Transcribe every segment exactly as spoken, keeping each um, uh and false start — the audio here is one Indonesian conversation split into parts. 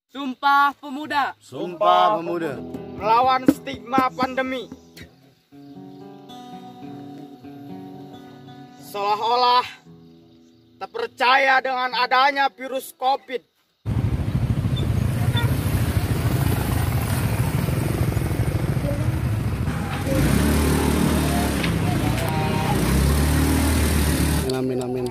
Sumpah Pemuda. Sumpah Pemuda. Melawan stigma pandemi. Seolah-olah tak percaya dengan adanya virus COVID. Amin amin.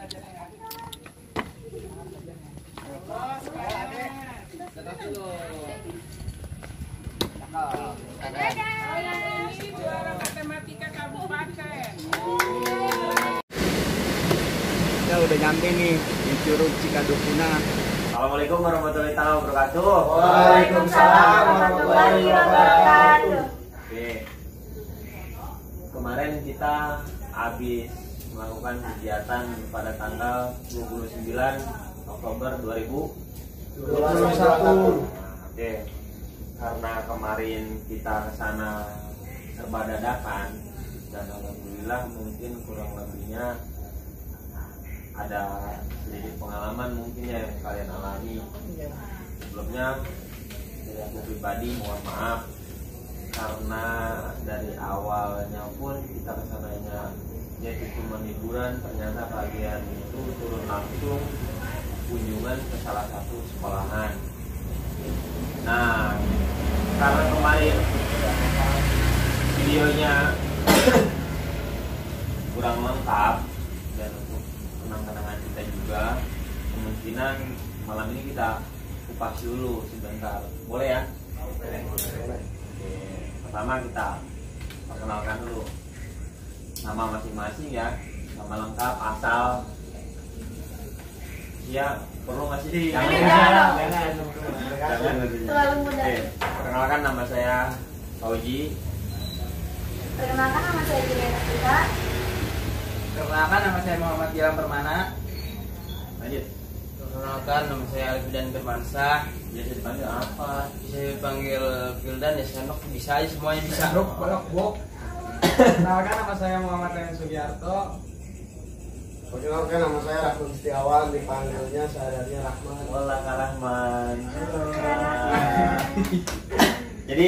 Kita udah nyampe nih di Curug Cikadupina. Assalamualaikum warahmatullahi wabarakatuh. Waalaikumsalam warahmatullahi wabarakatuh. Oke. Kemarin kita habis melakukan kegiatan pada tanggal dua puluh sembilan Oktober dua ribu dua puluh satu. Oke. Karena kemarin kita ke sana serba dadakan dan alhamdulillah mungkin kurang lebihnya ada sedikit pengalaman mungkin ya yang kalian alami. Sebelumnya dari aku pribadi mohon maaf karena dari awalnya pun kita kesananya yaitu cuma liburan, ternyata kalian itu turun langsung kunjungan ke salah satu sekolahan. Nah, karena kemarin videonya kurang lengkap dan untuk kenang-kenangan kita juga, kemungkinan malam ini kita kupas dulu sebentar, boleh ya? Oke, pertama kita perkenalkan dulu nama masing-masing ya, nama lengkap, asal, ya perlu nggak sih? Jangan, jangan, jangan, jangan. Terlalu mudah. Oke, perkenalkan nama saya Fauji. Perkenalkan nama saya Juliana Pita. Perkenalkan nama saya Muhammad Gilang Permana. Lanjut. Perkenalkan nama saya Alfidan Firmansyah. Biasa dipanggil apa? Bisa dipanggil Fildan ya, Senok, bisa aja semuanya bisa. Bok, balok, bok. Perkenalkan nama saya Muhammad Ryan Sugiarto. Perkenalkan nama saya Rahman Setiawan, dipanggilnya seadanya Rahman. Wallah Kak Rahman. Jadi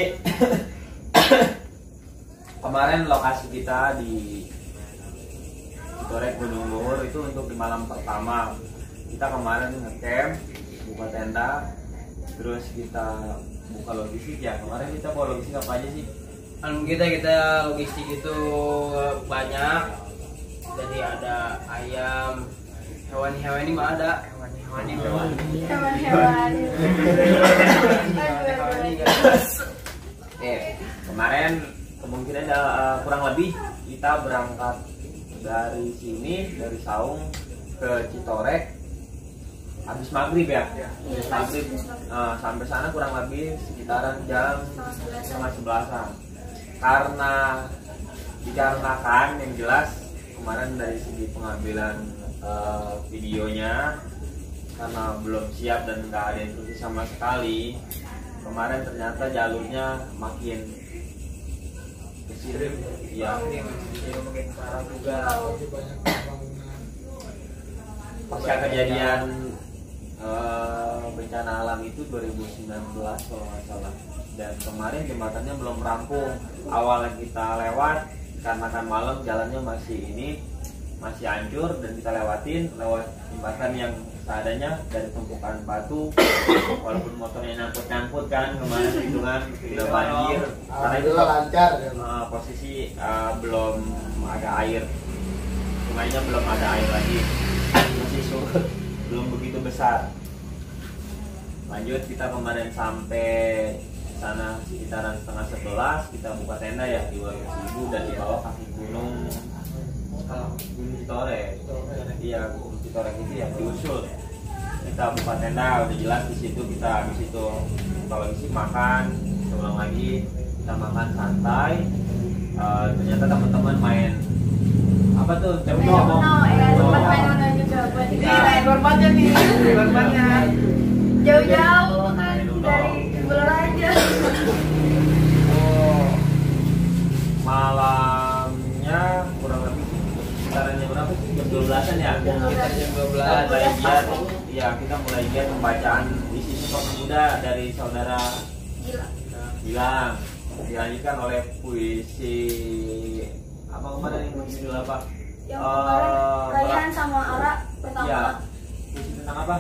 kemarin lokasi kita di Citorek Gunung Luhur itu untuk di malam pertama. Kita kemarin ngecamp, buka tenda, terus kita buka logistik ya. Kemarin kita bawa logistik apa aja sih? Kan kita kita logistik itu banyak. Jadi ada ayam, hewan-hewan ini mah ada, hewan-hewan ini hewan. Hewan-hewan. Hewan ini guys. Eh, kemarin kemungkinan uh, kurang lebih kita berangkat dari sini dari Saung ke Citorek habis maghrib ya. Habis maghrib uh, sampai sana kurang lebih sekitaran jam setengah sebelasan. Karena dikarenakan yang jelas kemarin dari segi pengambilan uh, videonya karena belum siap dan nggak ada instruksi sama sekali, kemarin ternyata jalurnya makin ke sini ya, Makin parah juga. pasca kejadian uh, bencana alam itu dua ribu sembilan belas kalau nggak salah, dan kemarin jembatannya belum rampung. Awalnya kita lewat karena kan malam jalannya masih ini masih hancur dan kita lewatin lewat jembatan yang seadanya dari tumpukan batu, walaupun motornya nyangkut-nyangkut kan kemarin itu kan udah banjir karena itu lancar. uh, posisi uh, belum ada air, sungainya belum ada air lagi, masih surut, belum begitu besar. Lanjut kita kemarin sampai sana sekitaran setengah sebelas, kita buka tenda ya di warung Ibu dan di bawah kaki gunung Gunung Citorek. Iya, Gunung Citorek itu ya diusul. Kita buka tenda, udah jelas di situ kita habis itu kalau isi makan, pulang lagi kita makan santai. Uh, ternyata teman-teman main apa tuh? Main Cemno. Uno, ya sempat main Uno juga buat Ini main korbannya nih, korbannya. jauh-jauh kan dari Bulor aja. Oh, malamnya kurang lebih sekitarannya berapa sih? Jam dua belasan ya? Kita jam dua belas. Kita mulai giat, ya kita mulai giat pembacaan isi Sumpah Pemuda dari saudara Gila. Gilang, dilanjutkan oleh puisi apa kemarin yang judul apa? Yang Eh, kemarin Rayhan Merak- sama Ara pertama. Ya, puisi tentang apa?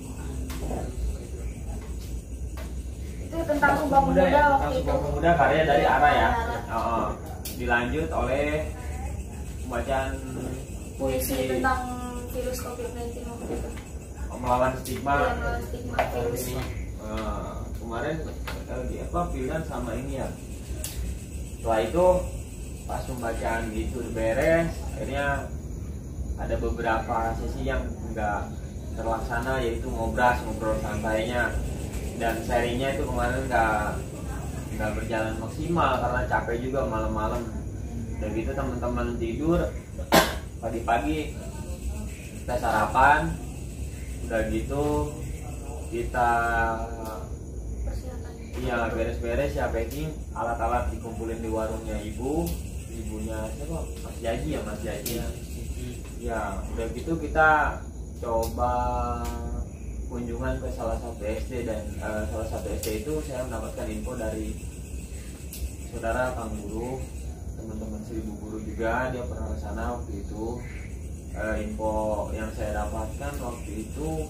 Itu tentang Sumpah Pemuda ya, tentang waktu itu. Sumpah Pemuda karya dari Ara ya. Ara. Oh, oh. Dilanjut oleh pembacaan Puisi tentang virus covid sembilan belas waktu itu. melawan stigma. Iya, melawan stigma virus. Eh, kemarin eh, di apa pilihan sama ini ya. Setelah itu pas pembacaan itu beres, akhirnya ada beberapa sesi yang enggak terlaksana, yaitu ngobras ngobrol santainya, dan serinya itu kemarin enggak enggak berjalan maksimal karena capek juga malam-malam. Dan gitu teman-teman tidur, pagi-pagi kita sarapan, udah gitu kita Persiapan. iya beres-beres ya, packing alat-alat dikumpulin di warungnya ibu ibunya siapa, Mas Jaji ya Mas Jaji ya. Udah gitu kita coba kunjungan ke salah satu S D, dan eh, salah satu S D itu saya mendapatkan info dari saudara Kang Guru, teman-teman seribu guru juga, dia pernah ke sana waktu itu. Eh, info yang saya dapatkan waktu itu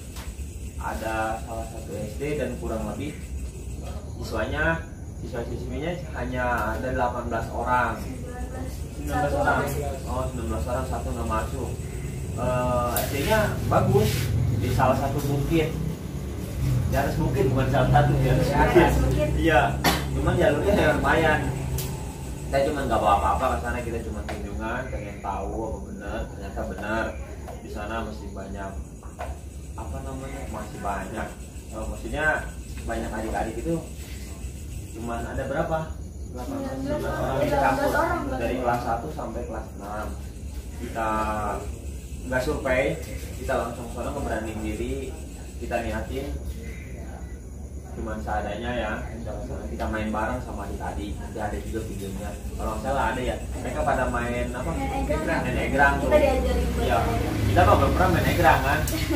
ada salah satu S D dan kurang lebih siswanya siswa-siswinya hanya ada delapan belas orang. sembilan belas orang. Oh, sembilan belas orang, satu nggak masuk. Eh, S D-nya bagus di salah satu bukit. Di atas bukit, bukan salah satu, di atas Di bukit. atas bukit. Iya, cuman jalurnya ya lumayan. Kita cuma nggak bawa apa-apa ke sana, kita cuma kunjungan, pengen tahu apa benar. Ternyata benar di sana masih banyak apa namanya masih banyak. Oh, maksudnya banyak adik-adik itu cuman ada berapa? sembilan belas sembilan belas orang di orang. campur orang. dari kelas satu sampai kelas enam. Kita nggak survei, kita langsung sana ngeberaniin diri, kita niatin cuman seadanya ya. Kita main bareng sama adik-adik, nanti ada juga videonya kalau nggak salah ada ya, mereka pada main apa, Main egrang. main egrang tuh. Kita diajarin buat Iya, main egrang. kita mah belum pernah main egrang kan.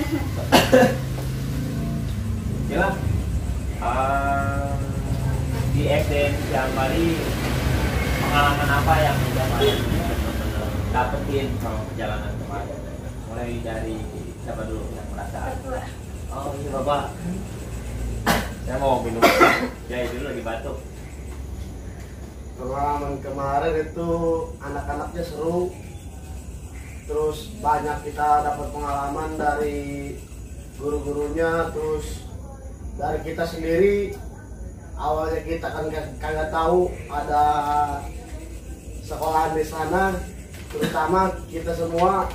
Gila. Uh, di S D Siang Bali, pengalaman apa yang udah kalian benar-benar dapetin kalau perjalanan kemarin? Mulai dari siapa dulu yang merasa? Ketua. Oh iya bapak, saya mau minum. Ya itu dulu lagi batuk. Pengalaman kemarin itu anak-anaknya seru, terus banyak kita dapat pengalaman dari guru-gurunya, terus dari kita sendiri. Awalnya kita kan kag- kagak tahu ada sekolahan di sana, terutama kita semua.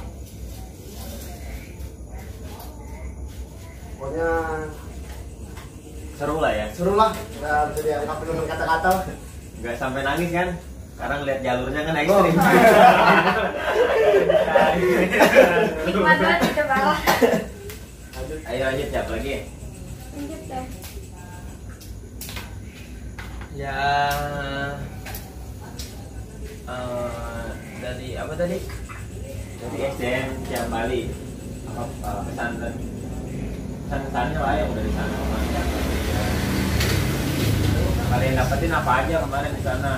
Pokoknya Seru lah ya, seru lah, nggak bisa dianggap dengan kata-kata. nggak sampai nangis kan? Karena ngeliat jalurnya kan ekstrim. Nikmat banget itu bawah. Lanjut. Ayo lanjut, siapa lagi? Lanjut deh. Ya eh, dari apa tadi? Dari S D N Siang Bali. Apa uh, pesan dan pesan-pesannya lah yang udah di sana kemarin. Kalian dapetin apa aja kemarin di sana?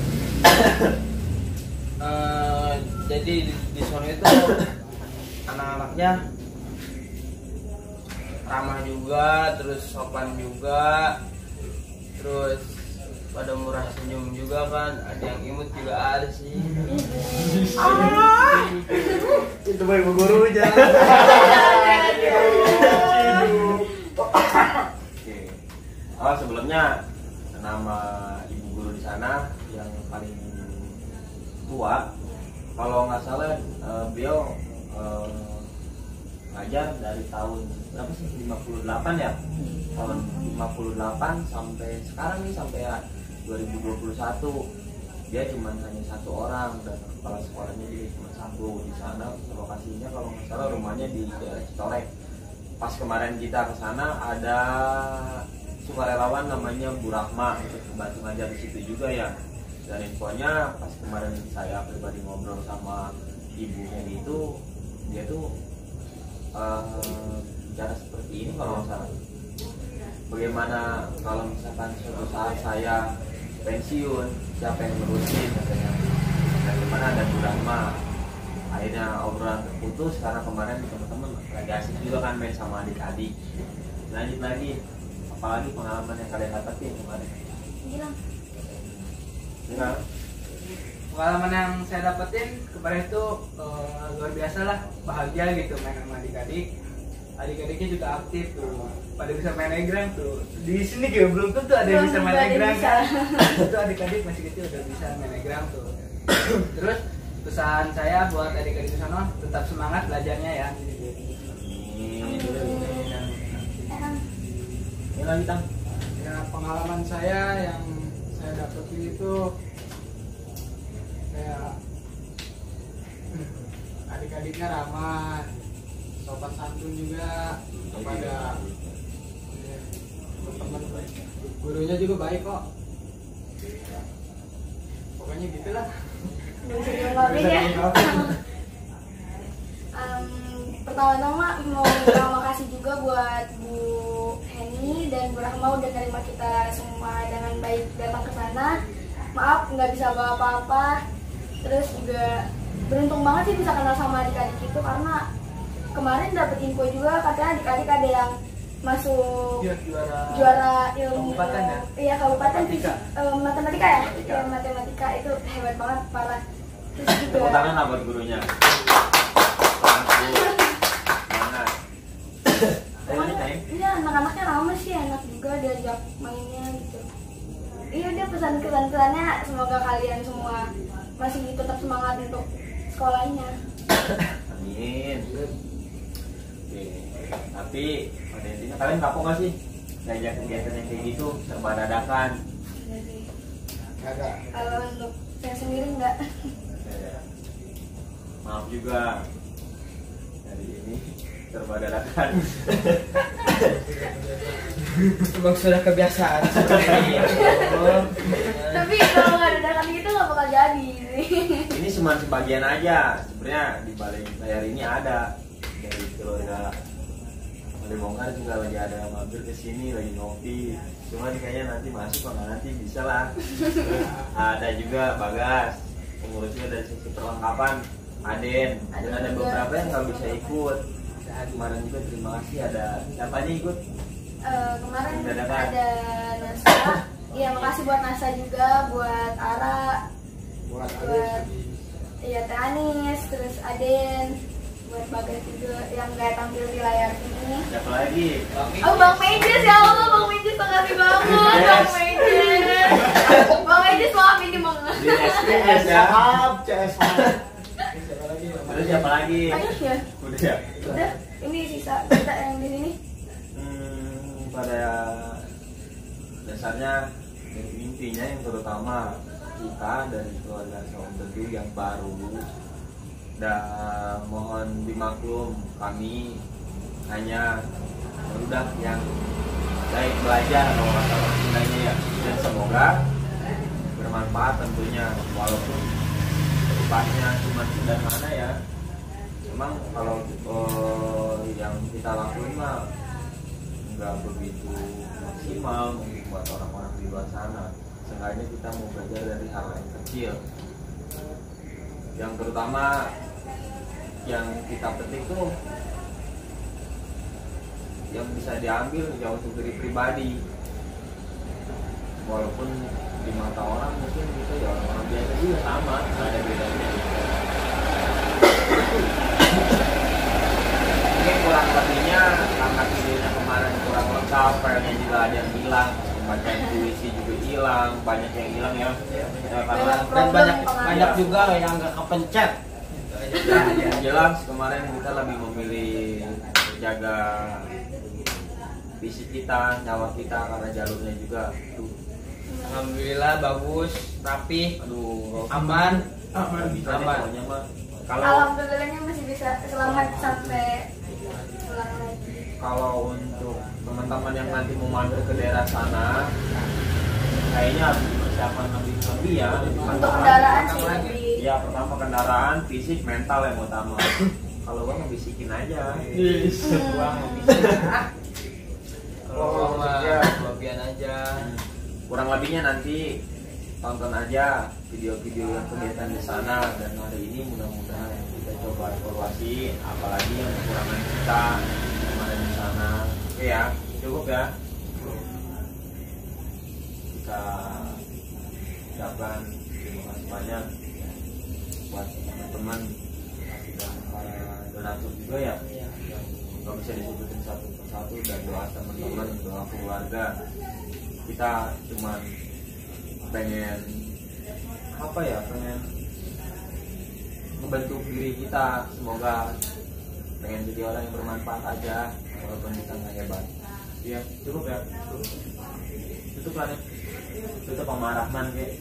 Eh, jadi di, di sana itu anak-anaknya ramah juga, terus sopan juga, terus pada murah senyum juga kan, ada yang imut juga ada sih. Itu baik bu guru aja. Oke. Oh sebelumnya nama ibu guru di sana yang paling tua, kalau nggak salah eh, beliau eh, ngajar dari tahun berapa sih, lima puluh delapan ya, tahun lima puluh delapan sampai sekarang nih, sampai dua ribu dua puluh satu. Dia cuma hanya satu orang dan kepala sekolahnya juga cuma satu di sana. Lokasinya kalau nggak salah rumahnya di daerah Citorek. Pas kemarin kita ke sana ada sukarelawan namanya Bu Rahma untuk membantu ngajar di situ juga ya. Dan infonya pas kemarin saya pribadi ngobrol sama ibunya itu, dia tuh uh, bicara seperti ini kalau nggak salah. bagaimana kalau misalkan suatu saat saya pensiun, siapa yang ngurusin katanya. Dan gimana ada Bu Rahma. Akhirnya obrolan terputus karena kemarin teman-teman lagi asik juga kan main sama adik-adik. Lanjut lagi, apalagi pengalaman yang kalian dapetin kemarin? Bilang. Ya, Pengalaman yang saya dapetin kemarin itu eh, luar biasa lah, bahagia gitu main sama adik-adik. Adik-adiknya juga aktif tuh, pada bisa main egrang tuh. Di sini juga belum tentu ada yang Belum bisa main tentu ada yang egrang bisa. kan. Itu adik-adik masih kecil udah bisa main egrang tuh. Terus pesan saya buat adik-adik di sana tetap semangat belajarnya ya. ini Enak. ini lagi Tang. Ya, pengalaman saya yang saya dapetin itu kayak adik-adiknya ramah, sopan santun juga kepada ya, teman-teman. Gurunya juga baik kok. Pokoknya gitulah. Belum bisa diungkapin ya. Em, Pertama-tama mau bilang makasih juga buat Bu Heni dan Bu Rahma udah nerima kita semua dengan baik datang ke sana. Maaf nggak bisa bawa apa-apa. Terus juga beruntung banget sih bisa kenal sama adik-adik itu karena kemarin dapet info juga katanya adik-adik ada yang masuk Iya, juara juara ilmu kabupaten ya? Iya kabupaten Matematika. eh, matematika ya Matematika. ya matematika itu hebat banget parah. Terus Tepuk juga tangan lah buat gurunya. Semangat. Ayo nih Teng. iya anak-anaknya ramah sih, enak juga diajak mainnya gitu. Iya dia pesan-pesannya semoga kalian semua masih tetap semangat untuk sekolahnya. Amin. Oke. Tapi pada intinya kalian kapok gak sih ngajak kegiatan yang kayak gitu serba dadakan? Jadi Kagak. kalau untuk saya sendiri enggak. Ya. Maaf juga dari ini serba dadakan. Emang sudah kebiasaan seperti ini. Oh. Tapi kalau nggak dadakan gitu nggak bakal jadi sih. Ini cuma sebagian aja. Sebenarnya di balik layar ini ada dari keluarga Bongkar juga lagi ada yang mampir ke sini lagi ngopi. Cuman kayaknya nanti masuk kalau nanti bisa lah. Ada juga Bagas pengurusnya dari sisi perlengkapan Aden. Dan ada beberapa yang nggak bisa ikut. Nah, kemarin juga terima kasih ada siapa aja ikut? Eh, kemarin Dadakan. ada Nasa. Iya makasih buat Nasa juga, buat Ara, Buat buat iya Teh Anis, terus Aden, buat Bagas juga yang nggak tampil di layar ini. Siapa lagi? Oh Bang Mejes ya Allah, Bang Mejes makasih banget Bang Mejes. Bang Mejes maaf ini Bang. Di S P C S ya. Hub, C S Hub. Terus siapa lagi? Ayo ya, Udah ya. udah ini sisa kita yang di sini. Hmm, pada dasarnya intinya yang terutama kita dari keluarga Saung Teduh yang baru dan mohon dimaklum kami hanya udah yang baik belajar kalau kata orang Sundanya ya, dan semoga bermanfaat tentunya walaupun depannya cuma sederhana ya. Memang kalau eh, yang kita lakuin mah nggak begitu maksimal mungkin buat orang-orang di luar sana. Seenggaknya kita mau belajar dari hal yang kecil. Yang terutama yang kita petik tuh yang bisa diambil ya untuk diri pribadi. Walaupun di mata orang mungkin gitu ya orang biasa juga sama, nggak ada bedanya. Mungkin kurang lebihnya karena videonya kemarin kurang lengkap, filenya juga ada yang hilang, baca intuisi juga hilang, banyak yang hilang ya. Ya, karena Dan banyak banyak juga yang nggak kepencet. ya, yang jelas kemarin kita lebih memilih jaga fisik kita, nyawa kita karena jalurnya juga tuh. Alhamdulillah bagus, rapi, Aduh, aman. aman, bisa deh Aman. pokoknya mah. Kalau Alhamdulillahnya masih bisa selamat sampai pulang lagi. kalau untuk teman-teman yang nanti mau mampir ke daerah sana, kayaknya harus persiapan lebih lebih ya. lebih Untuk matang. kendaraan sih Matang lebih. Ya pertama kendaraan, fisik, mental yang utama. Kalau gua ngebisikin aja. Yes. Hmm. Gua mau bisa. Kalau Oh, mah ya. kelebihan aja. Kurang lebihnya nanti tonton aja video-video yang kegiatan di sana, dan hari ini mudah-mudahan kita coba evaluasi apalagi yang kekurangan kita kemarin di sana. Oke ya, cukup ya. Kita ucapkan terima kasih banyak buat teman-teman dan para donatur juga ya, yang nggak bisa disebutin satu persatu, dan doa teman-teman, doa keluarga. Kita cuman pengen apa ya, pengen membentuk diri kita, semoga pengen jadi orang yang bermanfaat aja walaupun kita nggak hebat. Ya cukup ya, tutup lah nih, tutup sama Rahman kayak.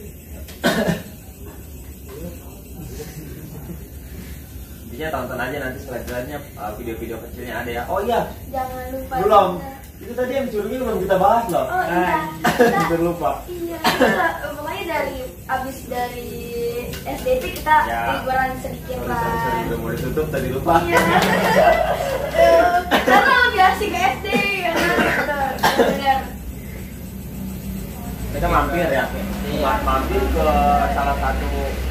Intinya tonton aja nanti selanjutnya uh, video-video kecilnya ada ya. Oh iya, Jangan lupa. belum, kita- itu tadi yang curugnya belum kita bahas loh. Oh iya. Kita- Hampir lupa. Iya, kita, pokoknya dari abis dari S D T kita Ya. liburan sedikit Sorry, sorry, sorry, lah. udah mau ditutup tadi lupa. Iya. Eh, Karena lebih asik ke S D ya kan? Betul, benar. Kita mampir ya, Iya. mampir ke salah satu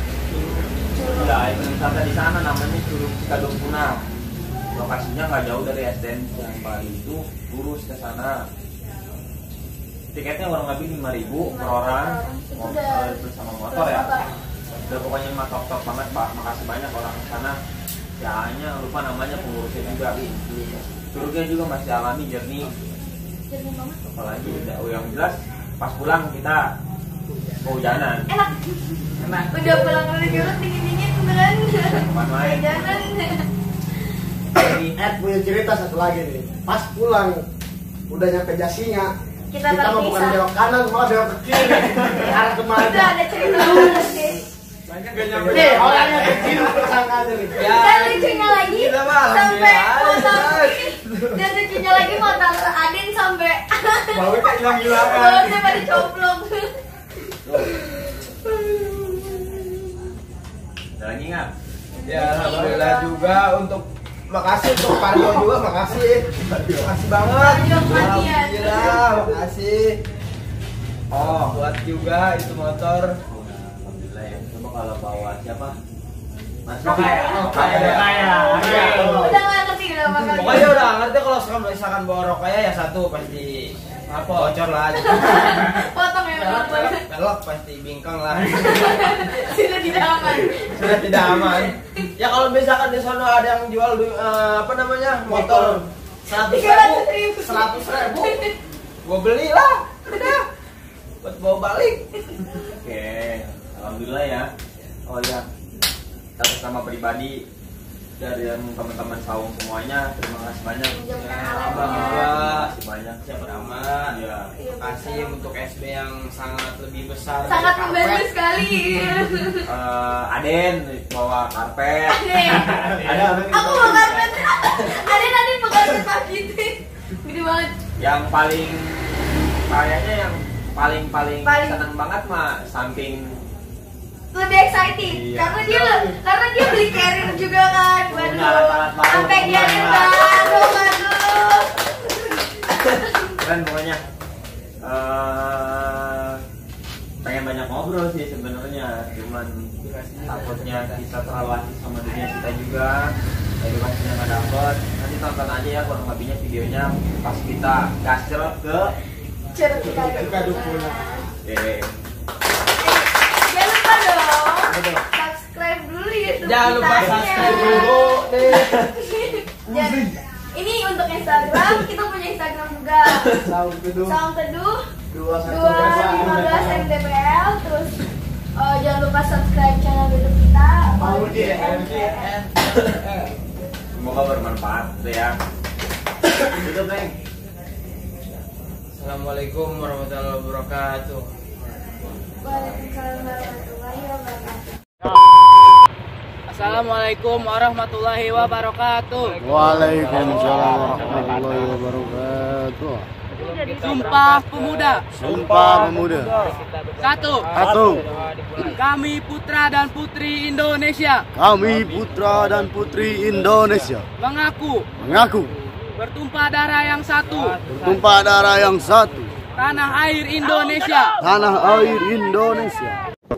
ya wisata di sana, namanya Curug Cikadong Punah. Lokasinya nggak jauh dari S D N yang Bali itu, lurus ke sana. Tiketnya kurang lebih lima ribu per orang, Itu motor udah- bersama motor ya. motor. Udah pokoknya mah top top banget Pak, makasih banyak orang ke sana. Ya hanya lupa namanya pengurusnya juga. Curugnya juga masih alami, jernih. Jernih banget. Apalagi udah oh, yang jelas pas pulang kita kehujanan. Enak. Enak. Udah pulang dari Curug dingin-dingin beneran. Kapan main? Jalan. Ed punya cerita satu lagi nih. Pas pulang udah nyampe Jasinga, Kita kita mau bukan terpisah. belok kanan, malah belok ke kiri. Arah kemana? Udah ada cerita banget sih. Banyak gak nyampe. Nih, orangnya kecil tersangkanya nih. Ya. Dan lucunya lagi Kita mah sampai alhamdulillah. motor dan lucunya lagi motor Adin sampai Baunya kayak hilang-hilangan. baunya pada coplok. Ada lagi nggak? Ya alhamdulillah juga untuk makasih untuk Parjo juga, makasih. Makasih banget. Parjo perhatian. Alhamdulillah, makasih. Oh, buat juga itu motor. Alhamdulillah ya. Coba kalau bawa siapa? Mas Kaya. Kaya. Oh, kaya. Kaya. Udah nggak ngerti udah bakal. Pokoknya udah ngerti kalau misalkan bawa rokok ya satu pasti apa bocor lah. Potong ya Belok, potong. belok, belok pasti bingkang lah. Sudah tidak aman. Sudah tidak aman. Ya kalau misalkan di sana ada yang jual eh, apa namanya motor seratus Tiga ribu, ratus ribu. seratus ribu, gua beli lah. Udah. Buat bawa balik. Oke. Alhamdulillah ya. Oh ya. Atas nama pribadi dari yang teman-teman saung semuanya, terima kasih banyak. Abang juga. Terima kasih banyak. Siapa nama? Iya. Terima kasih untuk S B yang sangat lebih besar. dari Sangat karpet. membantu sekali. Eh, Aden bawa karpet. Adin. Ada ada Aku mau karpet. Adin Adin mau karpet Pak gitu. Gede banget. yang paling kayaknya yang paling paling, Paling- seneng banget mah samping Lebih excited Iya. karena dia karena dia beli carrier juga kan. Waduh. Alat-alat baru. Sampai carrier baru, waduh. keren pokoknya. Eh, pengen banyak ngobrol sih sebenarnya, cuman takutnya kita terlalu asik sama dunia kita juga, edukasinya nggak dapet. Nanti tonton aja ya kurang lebihnya videonya pas kita gasrot ke Curug kita. Cikadong Punah. Oke. Jangan lupa dong. Subscribe dulu YouTube Jangan lupa kita. subscribe dulu deh. Dan ini untuk Instagram, kita punya Instagram juga. Saung Teduh Saung Teduh dua satu dua lima belas M D P L. Terus eh, jangan lupa subscribe channel YouTube kita. Maudi M M D D P L. Semoga bermanfaat tuh ya. Tutup Neng. Assalamualaikum warahmatullahi wabarakatuh. Waalaikumsalam warahmatullahi wabarakatuh. Assalamualaikum warahmatullahi wabarakatuh. Waalaikumsalam warahmatullahi wabarakatuh. Sumpah Pemuda. Sumpah Pemuda. Satu. Satu. Kami putra dan putri Indonesia Kami putra dan putri Indonesia mengaku mengaku Bertumpah darah yang satu. Bertumpah darah yang satu. Tanah air Indonesia. Tanah air Indonesia.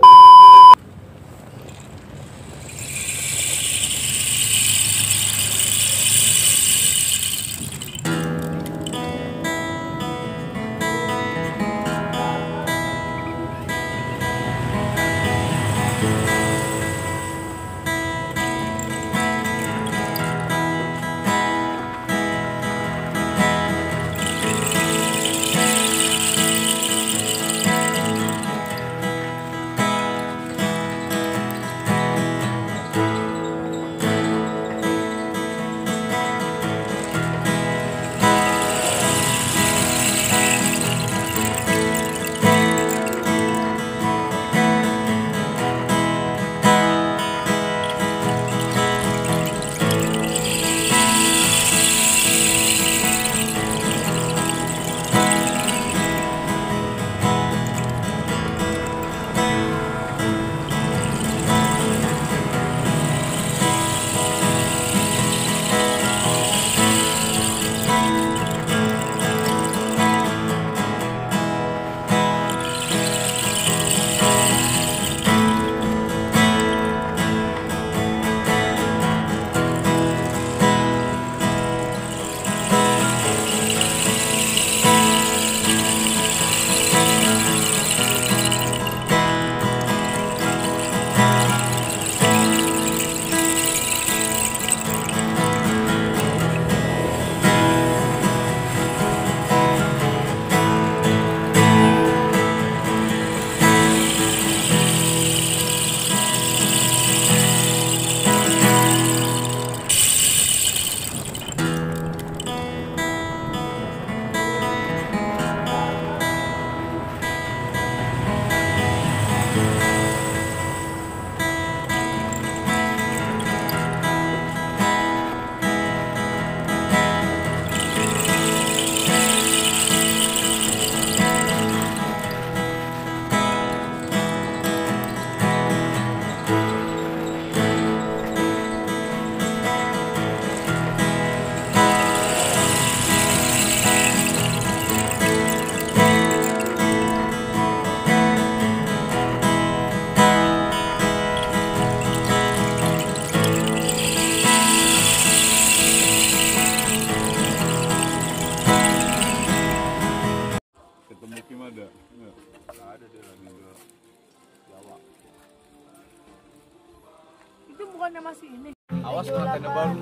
Itu bukannya masih ini. Awas kalau tanda baru.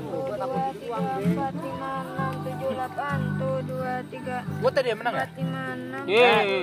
empat lima enam tujuh delapan tuh dua tiga. Gua tadi yang menang ya? empat lima enam Yeay.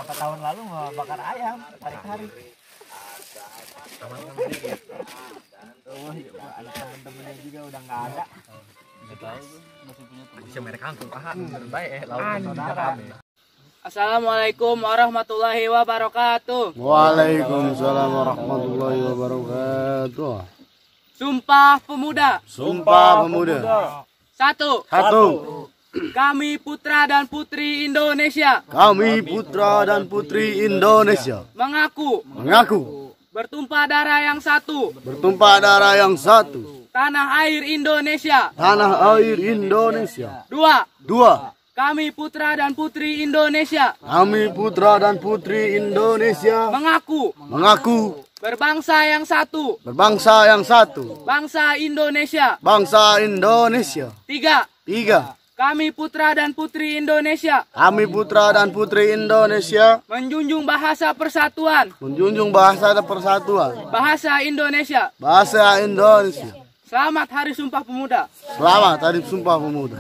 Berapa tahun lalu mau bakar ayam, tarik-tarik. Aman-aman sedikit. Oh, ada temen-temennya juga udah nggak ada. Nggak tahu gue. Masih punya teman. Bisa mereka kangkung paha. Baik eh laut Saudara. Assalamualaikum warahmatullahi wabarakatuh. Waalaikumsalam warahmatullahi wabarakatuh. Sumpah Pemuda. Sumpah Pemuda. Satu. Satu. Kami putra dan putri Indonesia Kami putra dan putri Indonesia mengaku mengaku bertumpah darah yang satu, bertumpah darah yang satu, tanah air Indonesia. tanah air Indonesia. Dua. Dua. Kami putra dan putri Indonesia Kami putra dan putri Indonesia mengaku mengaku berbangsa yang satu, berbangsa yang satu, bangsa Indonesia. bangsa Indonesia. Tiga. Tiga. Kami putra dan putri Indonesia Kami putra dan putri Indonesia menjunjung bahasa persatuan, menjunjung bahasa dan persatuan, bahasa Indonesia. bahasa Indonesia. Selamat Hari Sumpah Pemuda. Selamat Hari Sumpah Pemuda.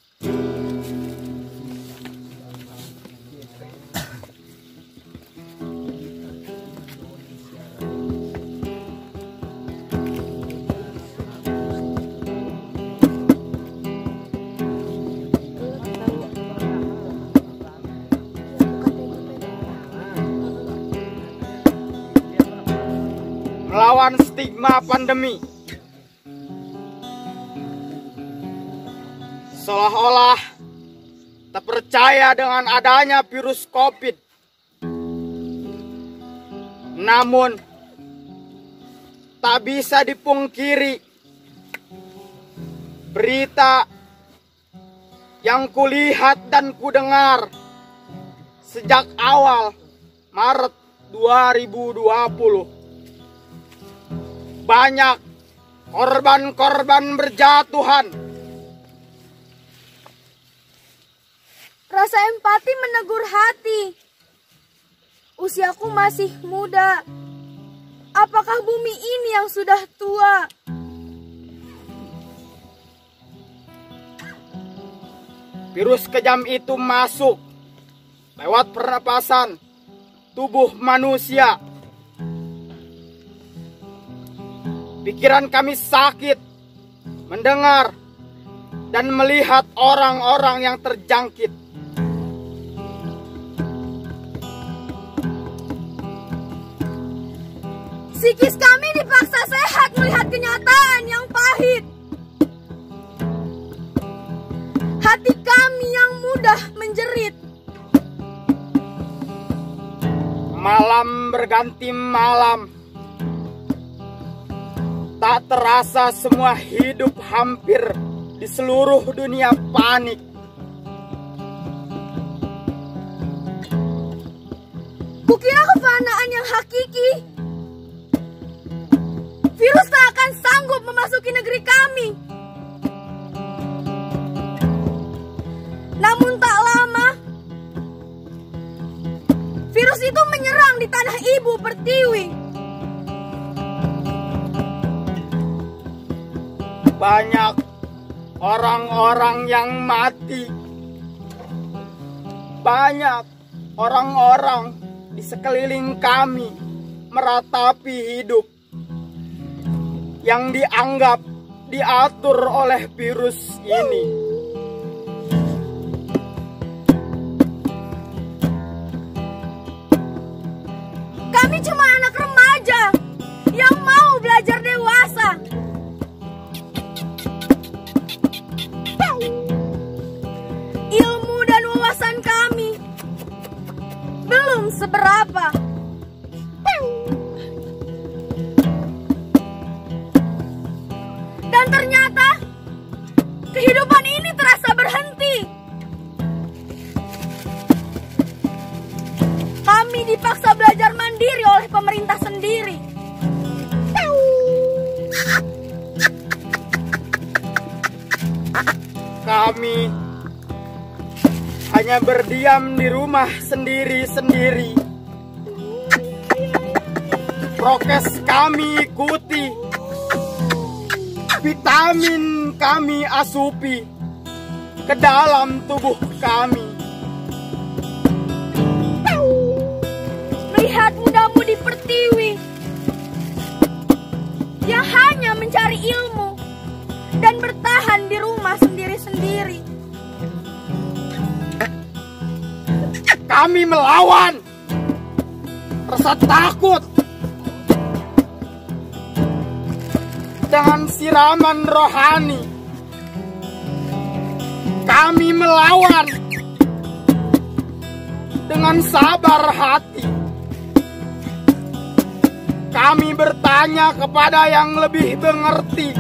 Melawan stigma pandemi. Seolah-olah tak percaya dengan adanya virus COVID. Namun tak bisa dipungkiri, berita yang kulihat dan kudengar sejak awal Maret dua ribu dua puluh, banyak korban-korban berjatuhan. Rasa empati menegur hati. Usiaku masih muda. Apakah bumi ini yang sudah tua? Virus kejam itu masuk lewat pernapasan tubuh manusia. Pikiran kami sakit mendengar dan melihat orang-orang yang terjangkit. Psikis kami dipaksa sehat melihat kenyataan yang pahit. Hati kami yang mudah menjerit. Malam berganti malam, tak terasa semua hidup hampir di seluruh dunia panik. Kukira kefanaan yang hakiki. Virus tak akan sanggup memasuki negeri kami. Namun tak lama, virus itu menyerang di tanah ibu Pertiwi. Banyak orang-orang yang mati. Banyak orang-orang di sekeliling kami meratapi hidup yang dianggap diatur oleh virus ini. Kami cuma anak remaja yang mau belajar dewasa. Ilmu dan wawasan kami belum seberapa. Dan ternyata kehidupan ini terasa berhenti. Kami dipaksa belajar mandiri oleh pemerintah sendiri. Kami hanya berdiam di rumah sendiri-sendiri. Prokes kami ikuti, vitamin kami asupi ke dalam tubuh kami. kami melawan rasa takut dengan siraman rohani. Kami melawan dengan sabar hati. Kami bertanya kepada yang lebih mengerti.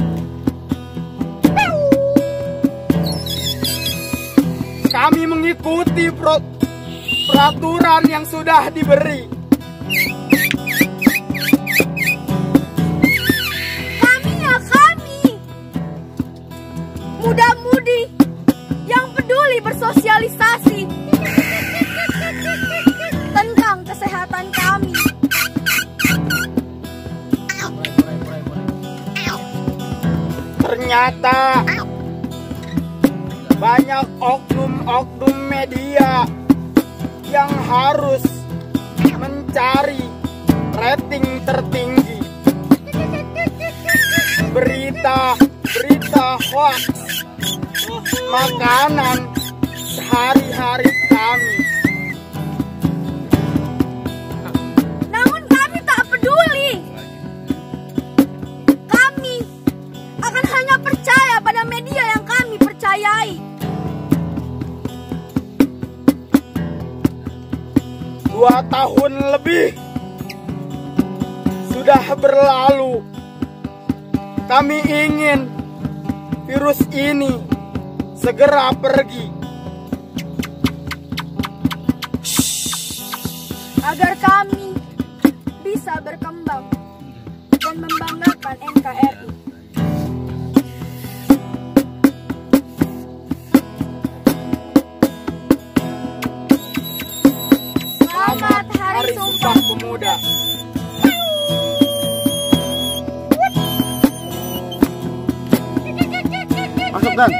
Kami mengikuti pro- peraturan yang sudah diberi. Kami ya kami, muda-mudi yang peduli bersosialisasi tentang kesehatan kami. Ternyata banyak oknum-oknum media yang harus mencari rating tertinggi. Berita-berita hoax, makanan sehari-hari kami. Namun kami tak peduli. Kami akan hanya percaya pada media yang kami percayai. Dua tahun lebih sudah berlalu. Kami ingin virus ini segera pergi, Agar kami bisa berkembang dan membanggakan N K R I. Selamat Hari Sumpah Pemuda. Masuk Dan.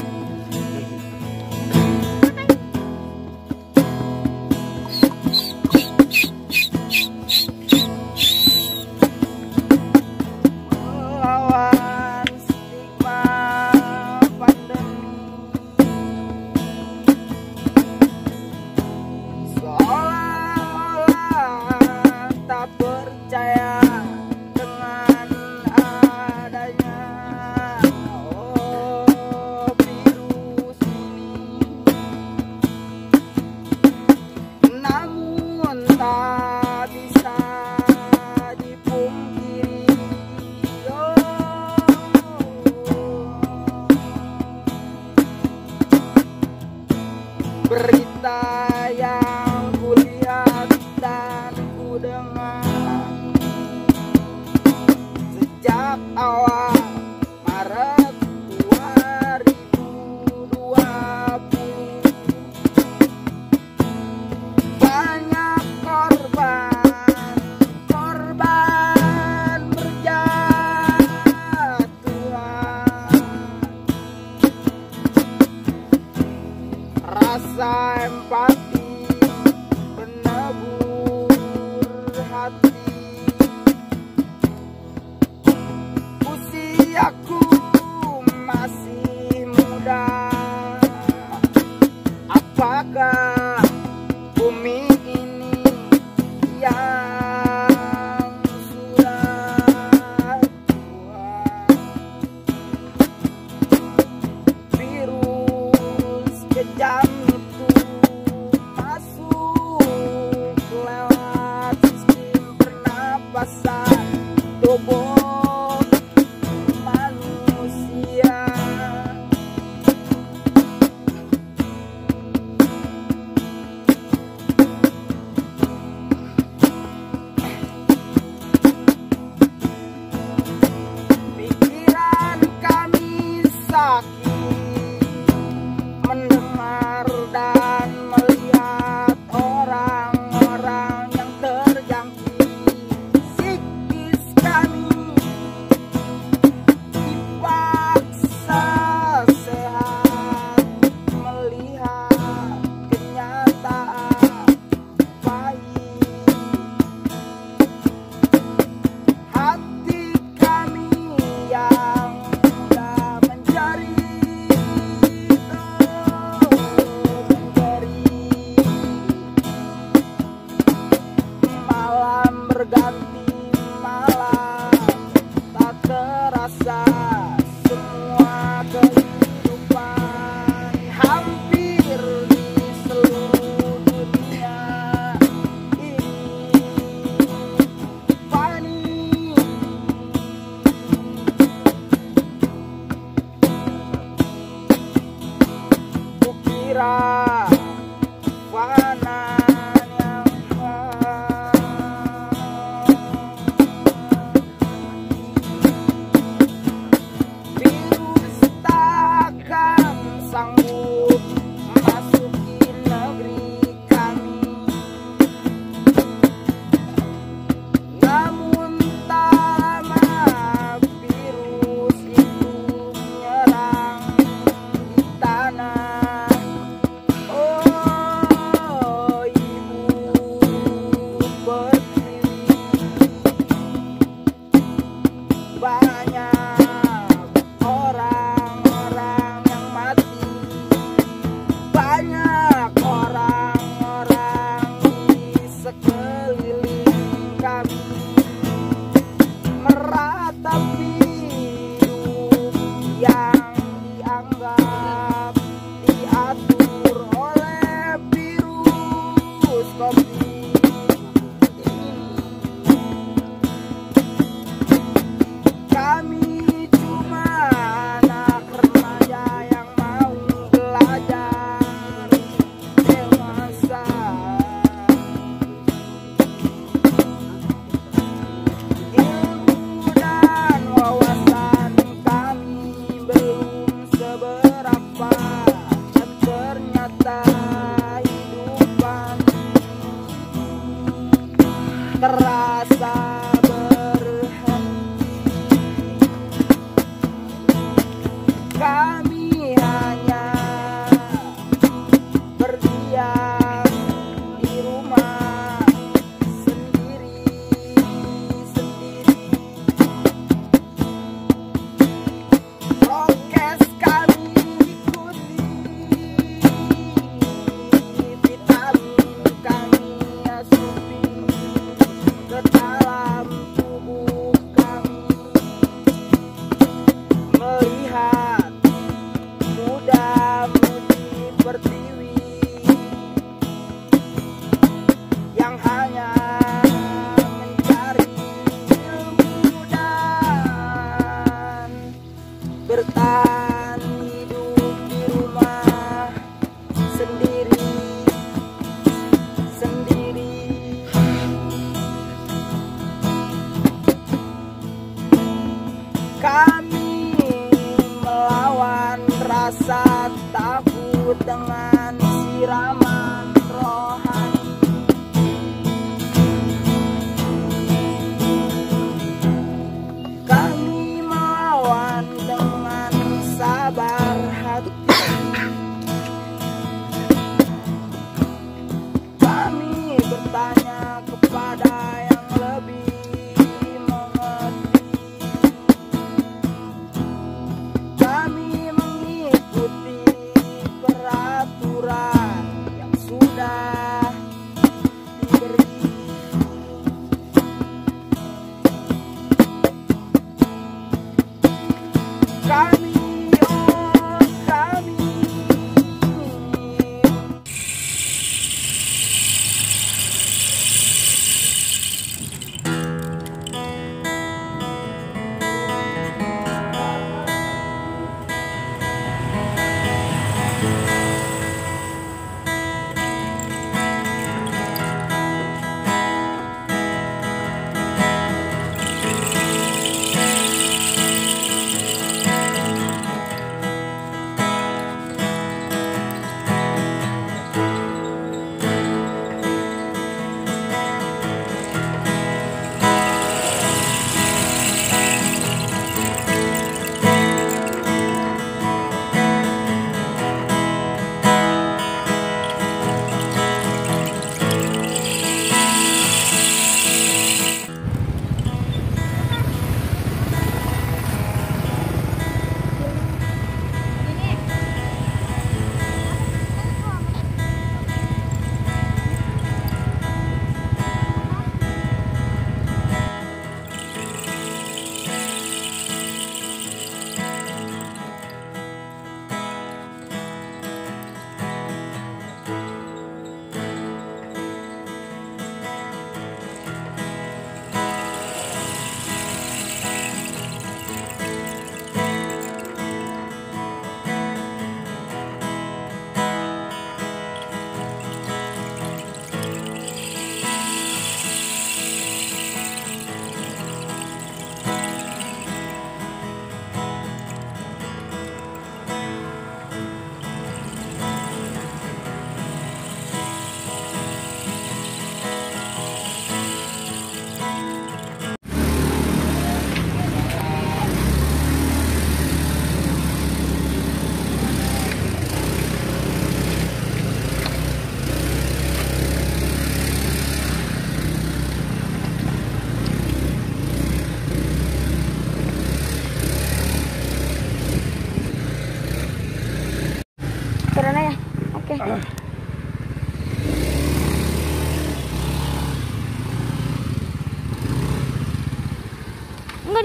Melawan stigma pandemi, seolah-olah tak percaya dengan adanya oh, virus ini. Namun tak bisa dipungkiri, oh, berita yang ku ganti malam, tak terasa semua kehidupan hampir di seluruh dunia ini fani. Kukira fana yang virus takkan sanggup masuki negeri kami, namun tak lama virus itu menyerang di tanah. Oh ibu pertiwi, banyak orang-orang yang mati, banyak orang-orang di sekeliling kami meratapi hidup yang dianggap diatur oleh virus COVID ini. Kami cuma anak remaja yang mau belajar dewasa. Ilmu dan wawasan kami belum seberapa, dan ternyata hidupan terasa berhenti. Kami hanya berdiam di rumah sendiri-sendiri. Prokes kami ikuti, vitamin kami asupi ke dalam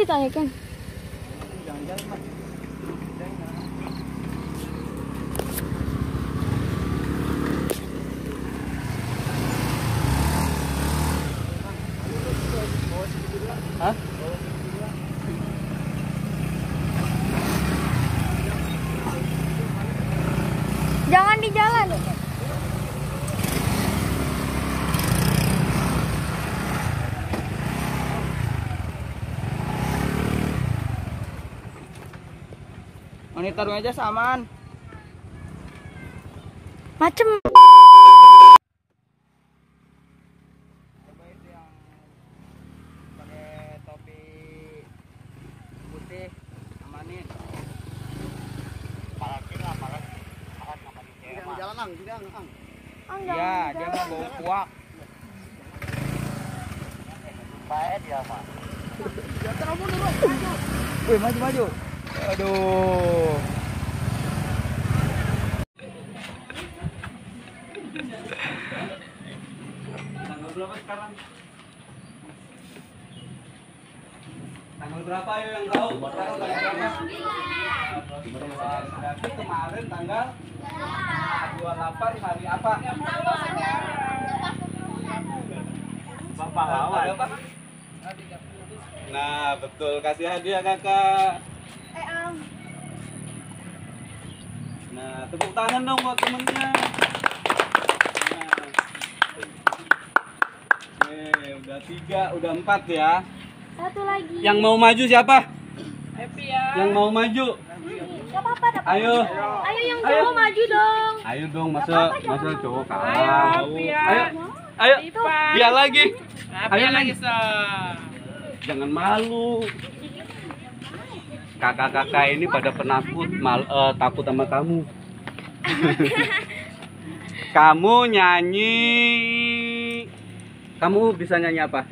tanyakan. Hah? Jangan di jalan. Monitor aja samaan. Macem. Coba itu yang pakai topi putih, amanin. Jalan ang, tidak ang. Iya, dia mau bawa kuak. Baik dia mah. Wih, maju maju. Aduh. Tanggal berapa sekarang? Tanggal berapa ya yang tahu? Sekarang tanggal berapa? Berarti kemarin tanggal dua puluh delapan hari apa? Bapak lawan. Nah, betul. Kasih hadiah kakak. Eh, Am. Nah, tepuk tangan dong buat temennya. Nah. Nih, udah tiga, udah empat ya. Satu lagi. Yang mau maju siapa? Happy ya. Yang mau maju? Gak apa-apa, gak apa-apa. Ayo. Ayo yang Ayo. cowok maju dong. Ayo dong, masa masa cowok kalah. Ayo, Pia. Ayo. Ayo. Lipat. Dia lagi. Happy Ayo lagi, lagi. Sa. Jangan malu. Kakak-kakak ini pada penakut, mal, eh, takut sama kamu. Kamu nyanyi. Kamu bisa nyanyi apa?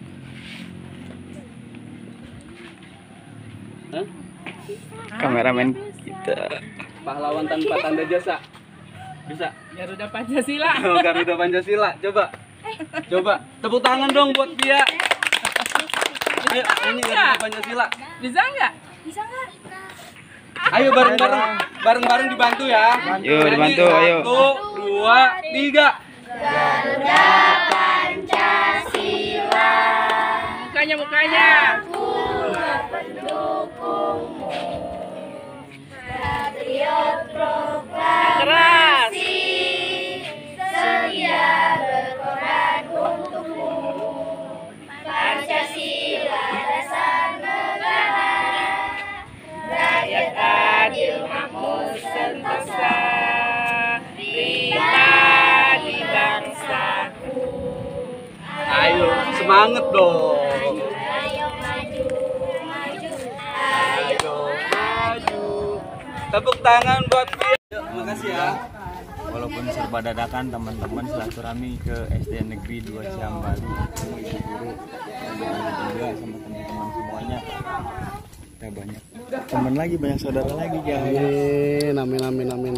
Hah? Kameramen kita. Pahlawan tanpa tanda jasa. Bisa? Garuda Pancasila. Oh, Garuda Pancasila. Coba. Coba. Tepuk tangan dong buat dia. Ayo, ini Garuda Pancasila. Bisa nggak? Bisa nggak? Ayo bareng-bareng. Bareng-bareng dibantu ya. Yuk, dibantu, Nyanyi, ayo. Satu, dua, tiga. Mukanya, mukanya. Keras. Rakyat adil, makmur, sentosa, pribadi bangsaku. Ayo, semangat dong. Ayo maju, maju. Ayo maju. Tepuk tangan buat dia. Terima kasih ya. Walaupun serba dadakan, teman-teman silaturahmi ke S D N Negeri dua Ciambaru, ketemu ibu guru, dan juga sama teman-teman semuanya. Kita banyak teman lagi, banyak saudara lagi guys. Amin, amin, amin, amin.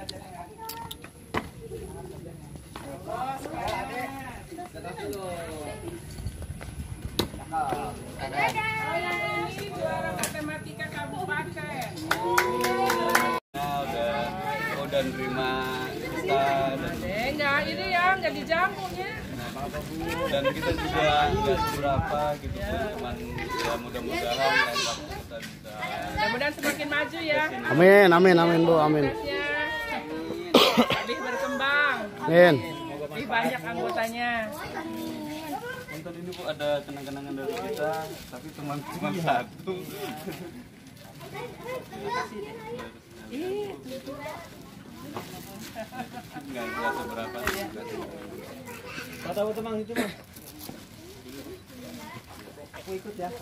Matematika kabupaten. Nah, udah udah nerima kita dan Eh, nggak ini ya, nggak dijamunya. dan kita juga nggak seberapa gitu Bu. Cuman ya mudah-mudahan lain waktu kita bisa Mudah-mudahan semakin maju ya. Amin, amin, amin Bu, amin. Prosesnya lebih berkembang, Amin. lebih banyak anggotanya. Untuk ini Bu ada kenang-kenangan dari kita, tapi cuma cuma satu. Nggak nggak seberapa. nggak seberapa. Kata Bu teman itu mah. Aku ikut ya.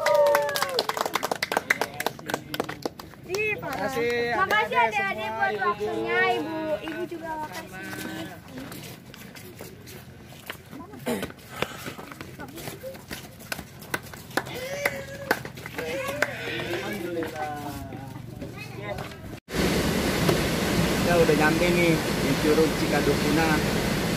Ih, makasih. Makasih adik-adik buat waktunya, Ibu. Ibu juga makasih. Kita udah nyampe nih di Curug Cikadupuna.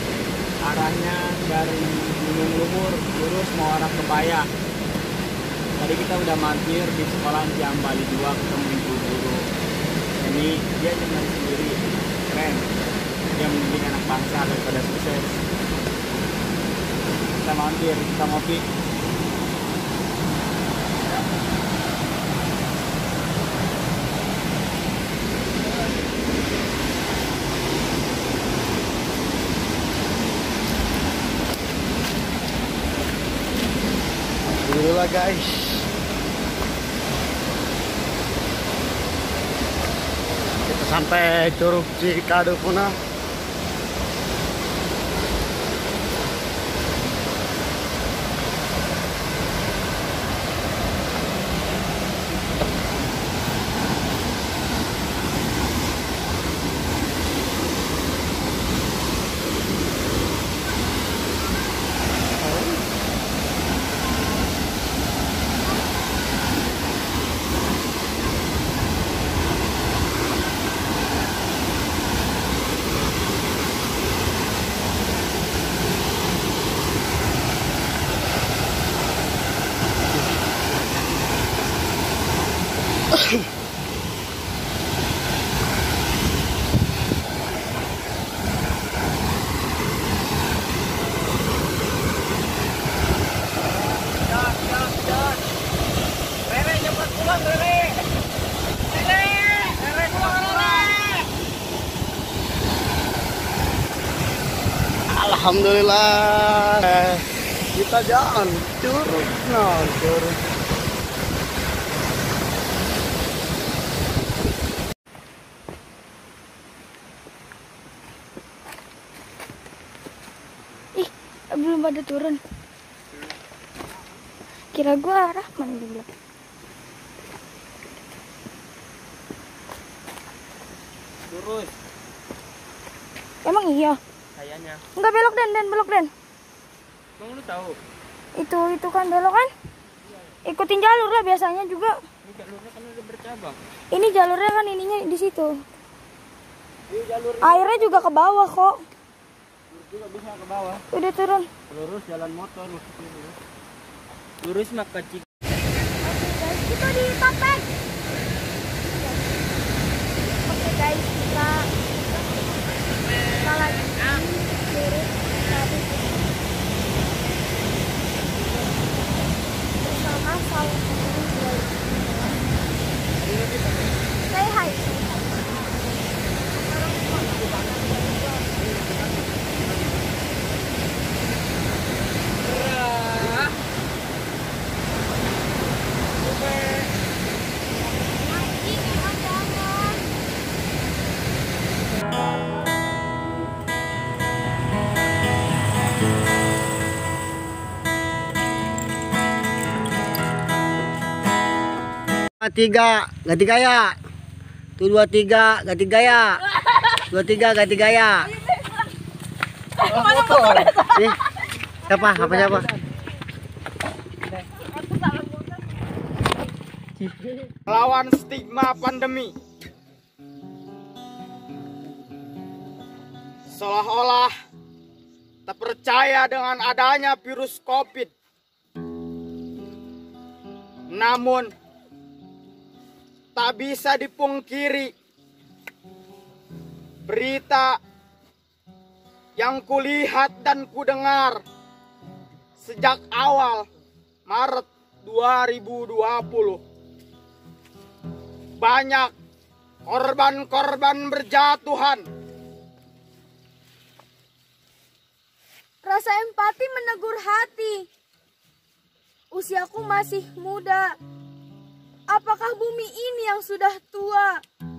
Arahnya dari Gunung Luhur lurus mau arah ke Paya. Tadi kita udah mampir di sekolah Ciambali dua ketemu ibu guru. Ini dia jangan sendiri, keren. Dia mendidik anak bangsa daripada sukses. Kita mampir, kita ngopi. Dulu lah guys. Kita sampai Curug Cikadupuna. Alhamdulillah kita jalan Curug, nah Curug. Ih, belum pada turun. Kira gua Rahman dulu. Lurus Emang iya? kayaknya. Enggak, belok Den, Den, belok Den. Emang lu tahu? Itu itu kan belok kan? Ikutin jalur lah biasanya juga. Ini jalurnya kan udah bercabang. Ini jalurnya kan ininya di situ. Airnya juga ke bawah kok. Juga bisa ke bawah. Udah turun. Lurus jalan motor maksudnya lurus. Lurus maka cik. Oke guys, kita di Tapek. Oke guys, kita kita lagi lurus tadi bersama salah satu dari say hi. Tiga ganti gaya, tuh dua tiga ganti gaya, dua tiga ganti gaya. Nih, siapa? Apa siapa? Lawan stigma pandemi. Seolah-olah tak percaya dengan adanya virus COVID. Namun tak bisa dipungkiri, berita yang kulihat dan kudengar sejak awal Maret dua ribu dua puluh, banyak korban-korban berjatuhan. Rasa empati menegur hati. Usiaku masih muda. Apakah bumi ini yang sudah tua?